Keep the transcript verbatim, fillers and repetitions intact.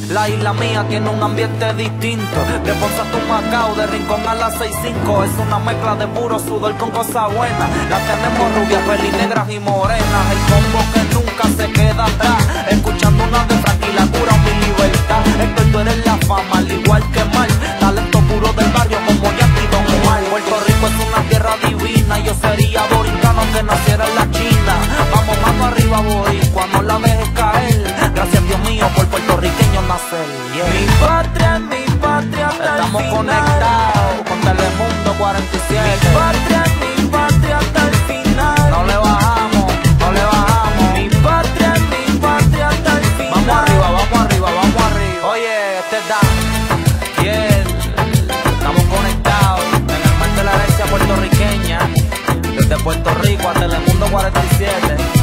La isla mía tiene un ambiente distinto. De Ponce a Humacao, de Rincón a las seis cinco. Es una mezcla de puro sudor con cosas buenas. La tenemos rubias, pelinegras y morenas. El combo que nunca se queda atrás. Escuchando una de Frankie, la cura mi libertad. Esto tú eres la fama, al igual que Mal. Talento puro del barrio como Yankee Don Omar. Puerto Rico es una tierra divina. Yo sería boricano que naciera en la China. Vamos mano arriba, boricua, no la dejes caer. Gracias Dios mío por puertorriqueño nacer, yeah. Mi patria, mi patria hasta Estamos el final. conectados con Telemundo cuarenta y siete. Mi patria, mi patria hasta el final. No le bajamos, no le bajamos. Mi patria, mi patria hasta el final. Vamos arriba, vamos arriba, vamos arriba. Oye, este es Dan, yeah. Estamos conectados en el mar de la herencia puertorriqueña. Desde Puerto Rico a Telemundo cuarenta y siete.